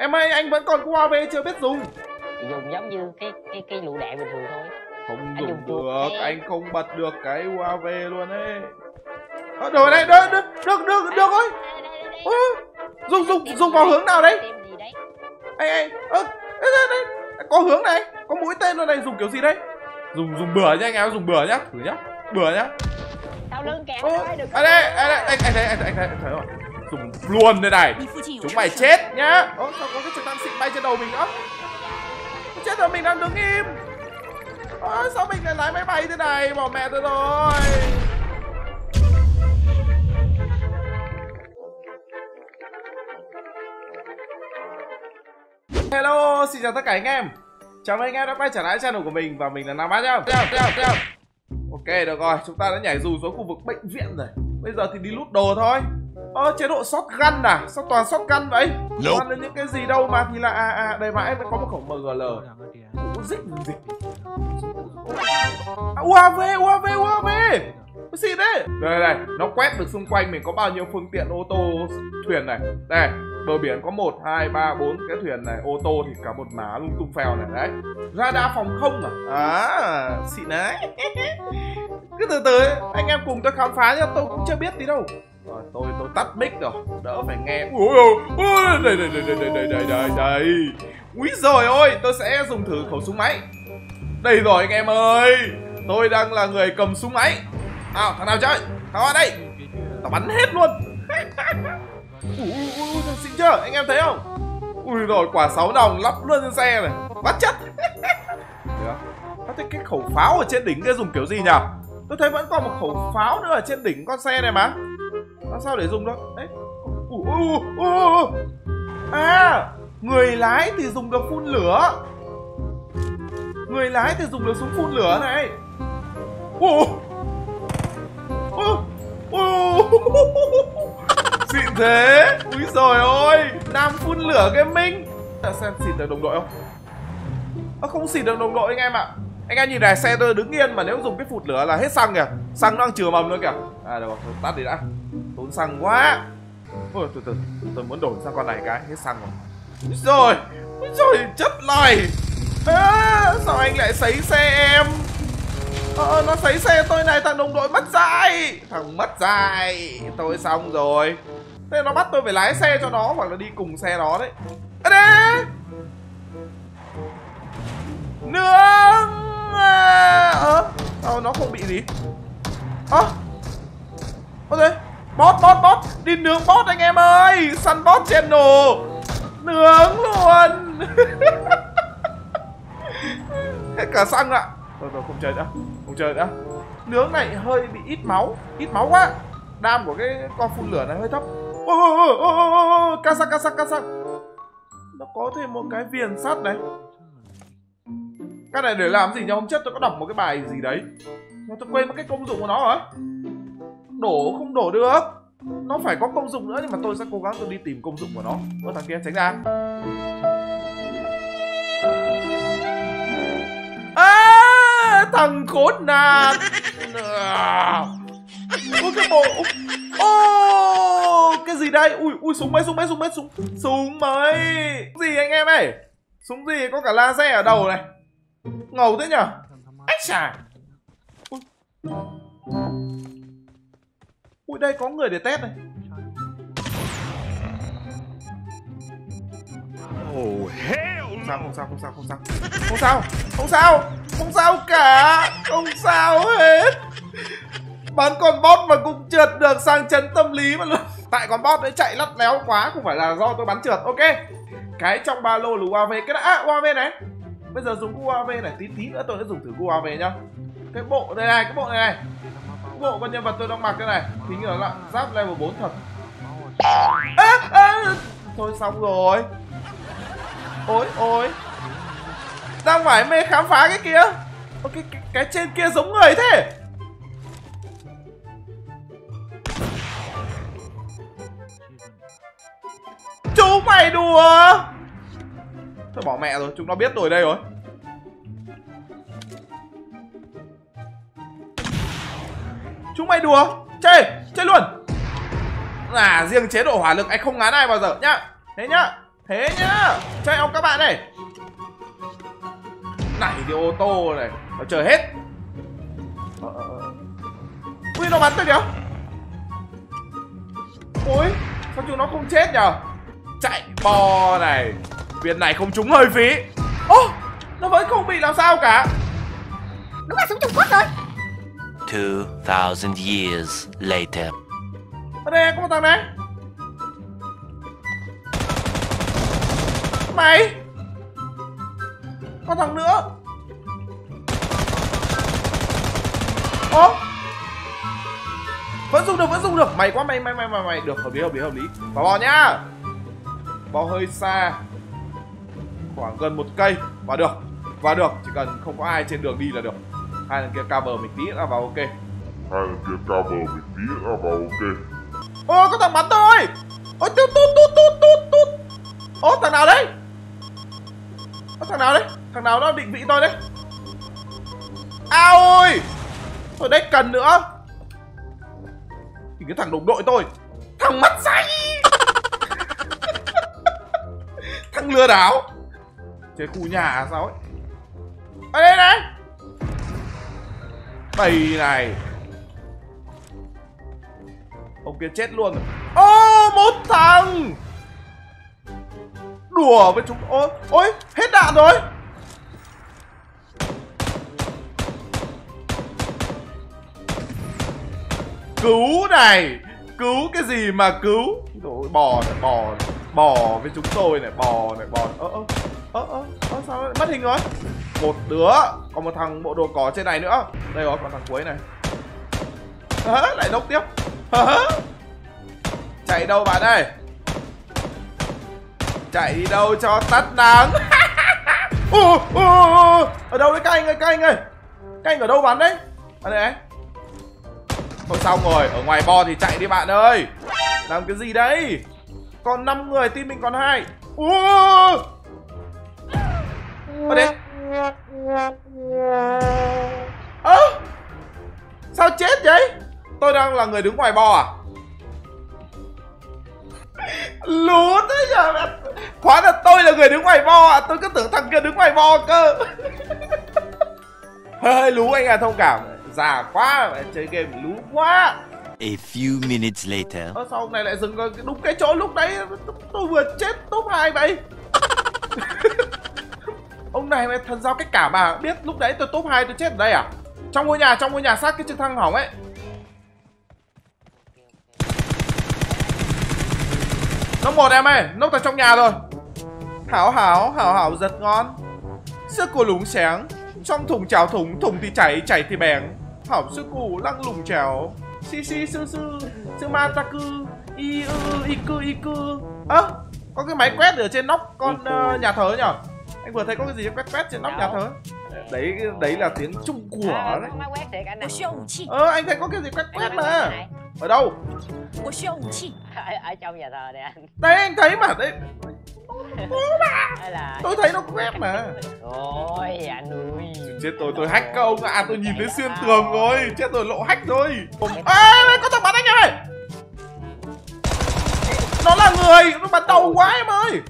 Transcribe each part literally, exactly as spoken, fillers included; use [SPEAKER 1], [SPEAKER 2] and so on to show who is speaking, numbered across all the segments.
[SPEAKER 1] Em ơi, anh vẫn còn u a vê chưa biết dùng.
[SPEAKER 2] Dùng giống như cái cái cái lựu đạn bình thường thôi.
[SPEAKER 1] Không
[SPEAKER 2] Anh
[SPEAKER 1] dùng
[SPEAKER 2] dùng
[SPEAKER 1] được,
[SPEAKER 2] chuột
[SPEAKER 1] anh không bật được cái u a vê luôn ấy. Ờ, rồi đây, được, được, được, được, được rồi. Ơ, dùng, dùng, dùng vào hướng nào đấy? Anh, anh, ơ, đây, đây, đây. Có hướng này, có mũi tên luôn này, dùng kiểu gì đấy? Dùng, dùng bừa nhá anh em, dùng bừa nhá, thử nhá, bừa nhá.
[SPEAKER 2] Sau lưng kẹo
[SPEAKER 1] Ơ, được. À đây, à đây, anh, anh thấy, anh thấy, anh thấy, anh thấy rồi. Dùng luôn đây này, chúng mày chết nhá. Ơ, sao có cái trực thăng xịn bay trên đầu mình nữa? Chết rồi, mình đang đứng im. Ơ, sao mình lại lái máy bay thế này, bỏ mẹ tôi rồi. Hello, xin chào tất cả anh em. Chào mừng anh em đã quay trở lại channel của mình và mình là Nam Bát nhá. Ok, được rồi, chúng ta đã nhảy dù xuống khu vực bệnh viện rồi. Bây giờ thì đi lút đồ thôi. Ơ, chế độ shotgun à? Sao toàn shotgun vậy? Toàn là những cái gì đâu mà thì là à à đây mà em có một khẩu em giê lờ. Ủa, dịch dịch. À, u a vê, u a vê, u a vê. Cái gì đấy? Đây đây, nó quét được xung quanh mình có bao nhiêu phương tiện ô tô, thuyền này. Đây, bờ biển có một, hai, ba, bốn cái thuyền này, ô tô thì cả một má lung tung phèo này đấy. Radar phòng không à? À, xịn đấy. Cứ từ từ anh em cùng tôi khám phá nhá, tôi cũng chưa biết tí đâu. Rồi, tôi tôi tắt mic rồi, đỡ phải nghe. Ui ôi, đây đây đây đây đây đây đây đây đây. Úi giời ơi, tôi sẽ dùng thử khẩu súng máy. Đây rồi anh em ơi, tôi đang là người cầm súng máy. À, thằng nào chơi? Thằng nào đây? Tao bắn hết luôn. Ui, ui, ui, xịn chưa? Anh em thấy không? Ui rồi, quả sáu đồng lắp luôn trên xe này. Bắt chất. Có thấy cái khẩu pháo ở trên đỉnh kia dùng kiểu gì nhỉ? Tôi thấy vẫn còn một khẩu pháo nữa ở trên đỉnh con xe này mà. Làm sao để dùng đó? Đấy. Ui, ui, ui, ui. À, người lái thì dùng được phun lửa. Người lái thì dùng được súng phun lửa này. Ui, ui, ui. Xịn thế. Úi dồi ôi, Nam phun lửa gaming. Ta xem xịn được đồng đội không? Nó không xịn được đồng đội anh em ạ. Anh em nhìn này, xe tôi đứng yên mà nếu dùng cái phụt lửa là hết xăng kìa. Xăng nó đang chừa mầm nữa kìa. À được rồi, tắt đi đã. Tốn xăng quá. Ôi, từ từ, tôi muốn đổi sang con này cái, hết xăng rồi. Úi dồi, úi dồi, chất này. À, sao anh lại sấy xe em? Ờ, nó sấy xe tôi này, thằng đồng đội mất dạy. Thằng mất dạy, tôi xong rồi. Thế nó bắt tôi phải lái xe cho nó hoặc là đi cùng xe nó đấy. À đây. Nương. Ơ, à, nó không bị gì. Ơ, à, đây. Bot, bot, bot. Đi nướng bot anh em ơi. Săn bot channel. Nướng luôn. Hết cả xăng ạ. Thôi rồi, không chơi nữa. Không chơi nữa. Nướng này hơi bị ít máu. Ít máu quá. Đam của cái con phun lửa này hơi thấp. Ôi ôi ôi ôi ôi, ca sắc ca sắc ca sắc. Nó có thêm một cái viền sắt này. Cái này để làm gì nhỉ? Hôm trước tôi có đọc một cái bài gì đấy mà tôi quên mất cái công dụng của nó rồi. Đổ không đổ được. Nó phải có công dụng nữa nhưng mà tôi sẽ cố gắng tôi đi tìm công dụng của nó. Ơ, thằng kia tránh ra. À, thằng khốn nạn. Ôi cái bộ. Ô, cái gì đây? Ui ui, súng mấy súng mấy súng mấy súng súng mấy gì anh em ơi? Súng gì có cả laser ở đầu này. Ngầu thế nhở? Ách xà. Ui. Ui, đây có người để test này.
[SPEAKER 3] Oh hell no.
[SPEAKER 1] Không sao, không sao, không sao, không sao. Không sao, không sao. Không sao cả. Không sao hết. Bắn con bot mà cũng trượt được, sang chấn tâm lý mà luôn. Tại con bot đấy chạy lắt léo quá, không phải là do tôi bắn trượt. Ok. Cái trong ba lô là u a vê. Cái đã, à, u a vê này. Bây giờ dùng u a vê này, tí tí nữa tôi sẽ dùng thử u a vê nhá. Cái bộ đây này, cái bộ này này. Cái bộ con nhân vật tôi đang mặc cái này. Thì như là giáp level bốn thật. À, à, thôi xong rồi. Ôi ôi. Đang mải mê khám phá cái kia. Ôi, cái, cái, cái trên kia giống người thế. Chú mày đùa. Thôi bỏ mẹ rồi, chúng nó biết tôi đây rồi. Chúng mày đùa. Chơi, chơi luôn. À, riêng chế độ hỏa lực anh không ngán ai bao giờ nhá. Thế nhá. Thế nhá. Chơi ông các bạn này. Này thì ô tô này. Nó chờ hết. Ờ, ờ, ờ. Ui nó bắn tôi kìa. Ôi sao chúng nó không chết nhở. Chạy bò này. Viên này không trúng hơi phí. Ô nó vẫn không bị làm sao cả.
[SPEAKER 4] Đúng là súng Trung Quốc rồi.
[SPEAKER 5] Two thousand years later.
[SPEAKER 1] Ở đây có một thằng này. Mày. Có thằng nữa. Ô vẫn dùng được, vẫn dùng được. Mày quá, mày mày mày mày mày được, hợp lý hợp lý hợp lý. Và bò nhá. Bò hơi xa. Khoảng gần một cây. Vào được. Vào được, chỉ cần không có ai trên đường đi là được. Hai thằng kia cover mình tí là vào ok.
[SPEAKER 3] Hai thằng kia cover mình tí là vào ok.
[SPEAKER 1] Ô có thằng bắn tôi. Ôi tút tút tút tút tút tút. Ô thằng nào đấy? Ô thằng nào đấy? Thằng nào nó định vị tôi đấy? À ôi. Tôi đấy cần nữa. Thì cái thằng đồng đội tôi. Thằng mắt xanh. Thằng lừa đảo. Chơi khu nhà sao ấy. Ở đây này. Bầy này. Ông kia chết luôn rồi. Ô một thằng. Đùa với chúng. Ôi ôi hết đạn rồi. Cứu này. Cứu cái gì mà cứu. Rồi bò này, bò này. Bò với chúng tôi này. Bò này, bò. Ơ ơ ơ ơ ơ sao lại mất hình rồi. Một đứa. Còn một thằng bộ đồ cỏ trên này nữa. Đây rồi, còn thằng cuối này. À, lại nốc tiếp. À, chạy đâu bạn ơi. Chạy đi đâu cho tắt nắng. uh, uh, uh. Ở đâu đấy các anh ơi, các anh ơi. Các anh ở đâu bắn đấy. À đây này. Thôi xong rồi, ở ngoài bo thì chạy đi bạn ơi. Làm cái gì đấy. Còn năm người, team mình còn hai. uh. Ở đây. Ơ à, sao chết vậy? Tôi đang là người đứng ngoài bo à? Lú thế nhờ. Hóa ra tôi là người đứng ngoài bo à? Tôi cứ tưởng thằng kia đứng ngoài bo cơ. Hơi lú anh à, thông cảm. Già quá, chơi game lú quá.
[SPEAKER 5] A few minutes later.
[SPEAKER 1] Ơ sao ông này lại dừng đúng cái chỗ lúc đấy tôi vừa chết top hai vậy? Ông này mày thần giao cách cảm à? Biết lúc đấy tôi top hai tôi chết ở đây à? Trong ngôi nhà, trong ngôi nhà sát cái trực thăng hỏng ấy. Nó một em ơi, nốc vào trong nhà rồi. Hảo hảo, hảo hảo giật ngon. Sức của lúng xéng. Trong thùng chảo thùng, thùng thì chảy, chảy thì bèng. Hảo sức củ lăng lùng chèo. Si si sư sư, sư ma ta cư. Y ư, y cư, y cư. Ơ, à, có cái máy quét ở trên nóc con uh, nhà thờ nhở? Anh vừa thấy có cái gì quét quét trên nóc nhà thờ. Đấy, đấy là tiếng Trung của đấy. Ờ, anh thấy có cái gì quét quét mà. Ở đâu?
[SPEAKER 2] Ở trong nhà thờ này anh.
[SPEAKER 1] Đây anh thấy mà, đấy. Tôi thấy nó quét mà.
[SPEAKER 2] Ôi anh ơi.
[SPEAKER 1] Chết tôi, tôi hack các ông ạ. À, tôi nhìn thấy xuyên tường rồi. Chết rồi, lộ hack rồi. Ê, có thằng bắn anh ơi. Nó là người, nó bắn đầu quá em ơi.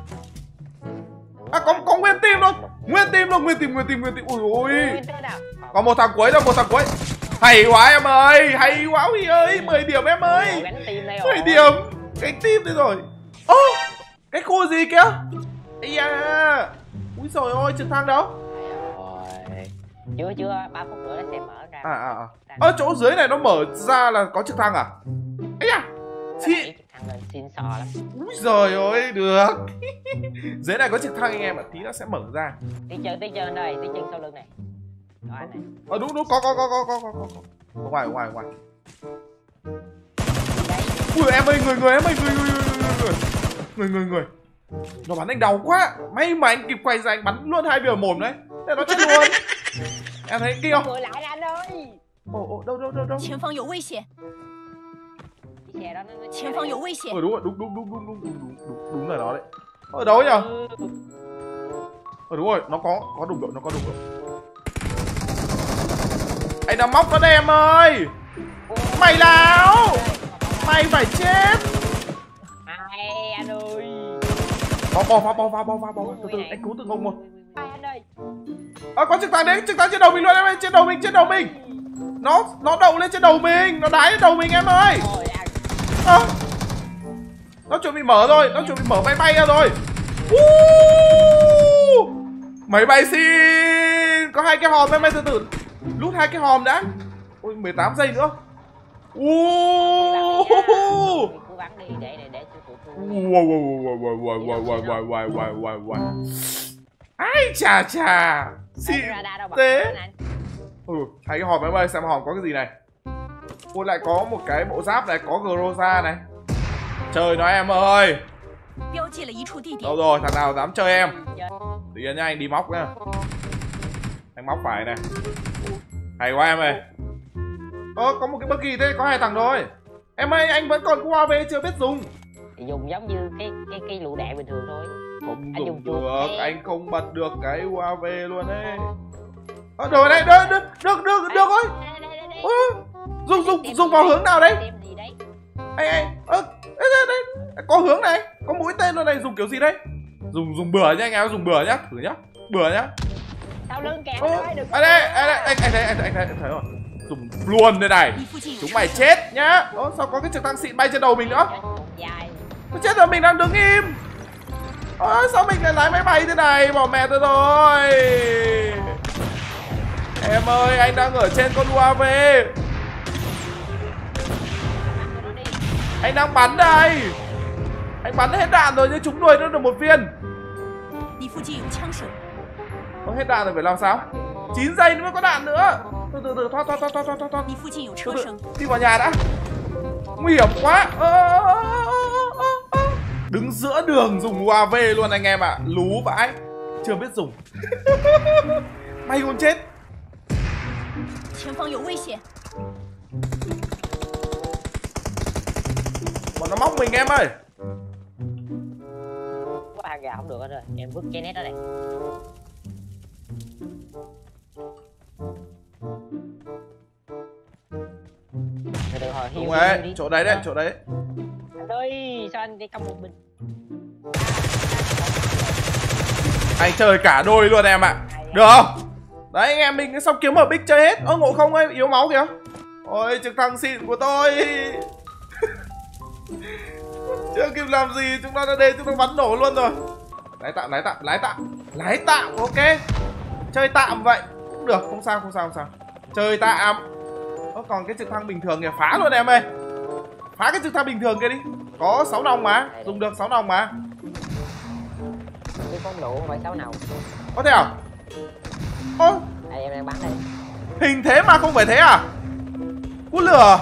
[SPEAKER 1] À có, có nguyên team luôn. Nguyên team luôn, nguyên team, nguyên team, nguyên team. Ui ôi. Có một thằng cuối đâu, một thằng cuối. Hay quá em ơi, hay quá Huy ơi. mười điểm em ơi. mười điểm. Cái team đây rồi. Ô, cái khu gì kìa. Ây da. Úi dồi ôi, trực thăng đâu?
[SPEAKER 2] Chưa chưa, ba phút nữa nó sẽ mở ra.
[SPEAKER 1] À à à. Ở chỗ dưới này nó mở ra là có trực thăng à? Ây da. Chị
[SPEAKER 2] trực thăng lên xin sò lắm.
[SPEAKER 1] Úi giời ơi, được. Dưới này có trực thăng anh em ạ, tí nó sẽ mở ra.
[SPEAKER 2] Tí chân, tí chân đây, tí chân sau lưng này. Đó anh này.
[SPEAKER 1] Ờ đúng đúng, có có có có có có có. Ở ngoài, ở ngoài, ở ngoài. Ui em ơi, người người em ơi, người người người người. Người người người. Nó bắn anh đau quá. May mà anh kịp quay ra anh bắn luôn hai biểu mồm đấy. Thế nó chết luôn. Em thấy kia không?
[SPEAKER 2] Người lại anh ơi.
[SPEAKER 1] Ồ ồ đâu đâu đâu đâu.
[SPEAKER 4] 前方有危险，
[SPEAKER 2] Xe đó nó, nó
[SPEAKER 4] 前方有危险
[SPEAKER 1] Ờ。đúng rồi, đúng đúng đúng đúng đúng đúng đúng đúng là nó đấy. Ở đâu nhỉ? Ờ đúng rồi, nó có có đồng đội, nó có đồng đội. Anh đã móc nó đây em ơi. Mày nào? Mày phải chết.
[SPEAKER 2] Ai anh ơi.
[SPEAKER 1] Bò bò vào bò vào bò vào bò. Từ từ anh cứu từng ông một.
[SPEAKER 2] Anh ơi.
[SPEAKER 1] Ơ có trực thăng đấy, trực thăng trên đầu mình luôn em ơi, trên đầu mình, trên đầu mình. Nó nó đậu lên trên đầu mình, nó đái lên đầu mình em ơi. À, nó chuẩn bị mở rồi, nó chuẩn bị mở máy bay ra rồi. uh, Máy bay xin. Có hai cái hòm em ơi, từ từ lút hai cái hòm đã. Ôi mười tám giây nữa. uh.
[SPEAKER 2] Cố gắng đi để để để
[SPEAKER 1] Wow wow wow wow wow wow wow wow wow wow wow wow. Ai chà chà. Xịn thế. Ừ, hai cái hòm em ơi, xem hòm có cái gì này. Ôi lại có một cái bộ giáp này, có Groza này. Chơi nó em ơi. Đâu rồi, thằng nào dám chơi em. Tự nhiên nha, anh đi móc nhá. Anh móc phải này. Hay quá em ơi. Ơ, có một cái bất kỳ thế, có hai thằng thôi. Em ơi, anh vẫn còn u a vê chưa biết dùng.
[SPEAKER 2] Dùng giống như cái cái cái lựu đạn bình thường thôi.
[SPEAKER 1] Không
[SPEAKER 2] anh
[SPEAKER 1] dùng
[SPEAKER 2] dùng
[SPEAKER 1] được, chuột. Anh không bật được cái u a vê luôn đấy. Ơ, rồi đây, được, được, được, được, được thôi. Ơ, dùng, dùng, dùng vào hướng nào đấy? Anh, anh, ơ, đây, đây, đây, có hướng này, có mũi tên luôn này, dùng kiểu gì đấy? Dùng, dùng bừa nhá anh em, dùng bừa nhá, thử nhá, bừa nhá.
[SPEAKER 2] Sau lưng kẹo
[SPEAKER 1] đây, đây, đây, anh, anh thấy, anh thấy, anh thấy, anh thấy rồi. Dùng luôn đây này, chúng mày chết nhá. Ơ, sao có cái trực thăng xịn bay trên đầu mình nữa? Nó chết rồi, mình đang đứng im. Ơ, sao mình lại lái máy bay thế này, bỏ mẹ tôi rồi. Em ơi, anh đang ở trên con u a vê. Anh đang bắn đây. Anh bắn hết đạn rồi nhưng chúng đuổi nó được một viên. Có hết đạn rồi phải làm sao? chín giây nữa mới có đạn nữa. Từ từ từ thoát thoát thoát thoát thoát thoát. Từ từ đi vào nhà đã. Nguy hiểm quá. Đứng giữa đường dùng u a vê luôn anh em ạ. À. Lú vãi. Chưa biết dùng. May còn chết. Bọn nó móc mình em ơi.
[SPEAKER 2] Có ba gà không được rồi, em vứt cái nét đó này. Từ hồi
[SPEAKER 1] đúng rồi, chỗ đấy đấy, chỗ đấy.
[SPEAKER 2] Anh ơi, sao anh đi công một mình?
[SPEAKER 1] Anh chơi cả đôi luôn em ạ. À. Được không? Đấy anh em mình xong kiếm ở bích chơi hết. Ơ ngộ không ơi, yếu máu kìa. Ôi trực thăng xịn của tôi. Chưa kịp làm gì chúng ta đã đến, chúng ta bắn nổ luôn rồi. Lái tạm, lái tạm, lái tạm. Lái tạm, ok. Chơi tạm vậy. Cũng được, không sao, không sao, không sao. Chơi tạm. Ơ còn cái trực thăng bình thường kìa, phá luôn em ơi. Phá cái trực thăng bình thường kia đi. Có sáu nòng mà, dùng được sáu nòng mà.
[SPEAKER 2] Cái con lụ không phải sáu nòng.
[SPEAKER 1] Có thể à? Ơ
[SPEAKER 2] đây em đang bắn đây.
[SPEAKER 1] Hình thế mà không phải thế à? Cú lửa.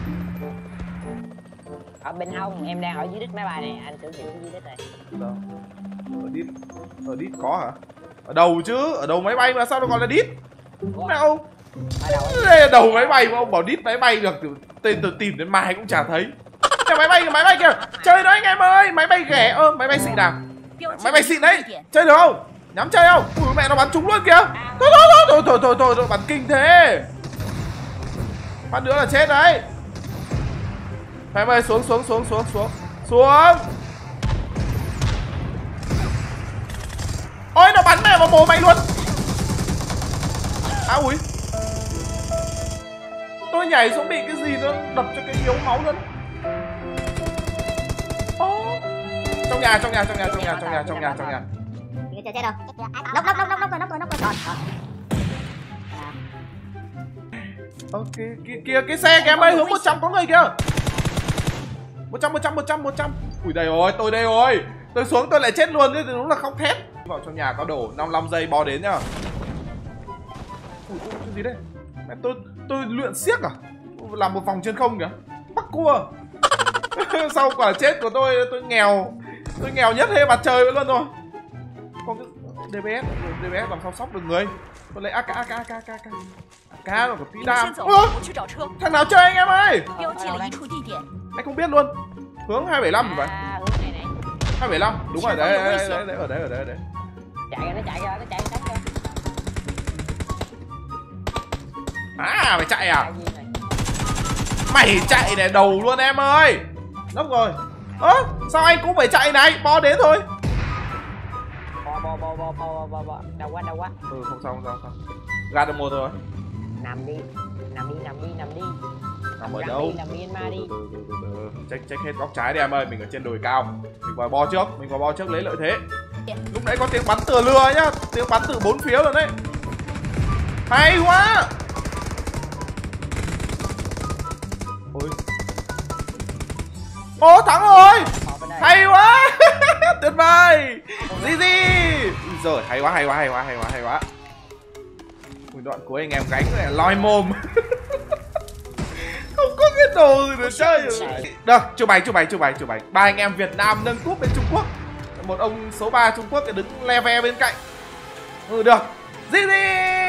[SPEAKER 2] Ở bên hông, em đang ở dưới đít máy bay này, anh tưởng chừng dưới đít này.
[SPEAKER 1] Đâu? Ở đít, ở đít có hả? Ở đầu chứ, ở đầu máy bay mà sao nó gọi là đít? Đâu? Đây là đầu máy bay mà ông bảo đít máy bay được, tên tôi tìm đến mai cũng chả thấy. Kìa máy bay kìa, máy bay kìa, chơi đó anh em ơi, máy bay ghẻ, ơ máy bay xịn nào? Máy bay xịn đấy, chơi được không? Nhắm chơi không? Ui mẹ nó bắn trúng luôn kìa. Thôi thôi thôi thôi thôi thôi thôi bắn kinh thế. Bắn nữa là chết đấy. Phải ơi xuống xuống xuống xuống xuống xuống. Ôi nó bắn mẹ vào bố mày luôn. À ui. Tôi nhảy xuống bị cái gì nó đập cho cái yếu máu luôn. Oh. Trong nhà trong nhà trong nhà trong nhà trong nhà trong nhà trong nhà.
[SPEAKER 4] Chết chết đâu. Nóc nóc nóc nóc nóc nóc nóc nóc còn.
[SPEAKER 1] Ok kia kia cái xe kìa em ơi, hướng một trăm có người kìa. một trăm một trăm một trăm một trăm. Ui đây rồi, tôi đây rồi. Tôi xuống tôi lại chết luôn, thế thì đúng là khóc thét. Vào trong nhà có đổ năm mươi lăm giây bò đến nhá. Ui cái gì đây? Mẹ tôi tôi luyện xiếc à? Làm một vòng trên không kìa. Bắt cua. Sau quả chết của tôi tôi nghèo. Tôi nghèo nhất hết mặt trời luôn rồi. Còn cái đê bê ét, đê bê ét làm sao sóc được người. Tôi lấy a ca a ca a ca a ca. Cá rồi có tí đam. Thằng nào chơi anh em ơi? Anh không biết luôn. Hướng hai bảy lăm phải. hai bảy lăm, đúng rồi đấy, đấy, đấy, đấy, ở đấy, ở đấy, ở đấy.
[SPEAKER 2] Chạy ra, nó chạy ra, nó chạy ra, chạy ra.
[SPEAKER 1] À, mày chạy à? Mày chạy này đầu luôn em ơi. Nốc rồi. Ơ, sao anh cũng phải chạy này, bo đến thôi.
[SPEAKER 2] bò bò bò bò bò bò đau quá đau quá.
[SPEAKER 1] Ừ không sao không sao không sao. Gạt được một rồi.
[SPEAKER 2] Nằm đi, nằm đi, nằm đi, nằm đi.
[SPEAKER 1] Nằm ở đâu?
[SPEAKER 2] Nằm Myanmar đi.
[SPEAKER 1] Từ từ từ từ. Check check hết góc trái đi em ơi, mình ở trên đồi cao. Mình vào bo trước, mình vào bo trước lấy lợi thế. Lúc nãy có tiếng bắn từ lừa nhá, tiếng bắn từ bốn phía rồi đấy. Hay quá. Ôi. Ô thắng rồi. Hay quá. Tuyệt vời. Gì gì. Rồi hay quá hay quá hay quá hay quá hay quá. Ui, đoạn cuối anh em gánh này loi mồm. Không có cái đồ gì để chơi rồi. Được, chụp bài chụp bài chụp bài chụp bài. Ba anh em Việt Nam nâng cúp bên Trung Quốc. Một ông số ba Trung Quốc thì đứng le ve bên cạnh. Ừ được. Gì gì.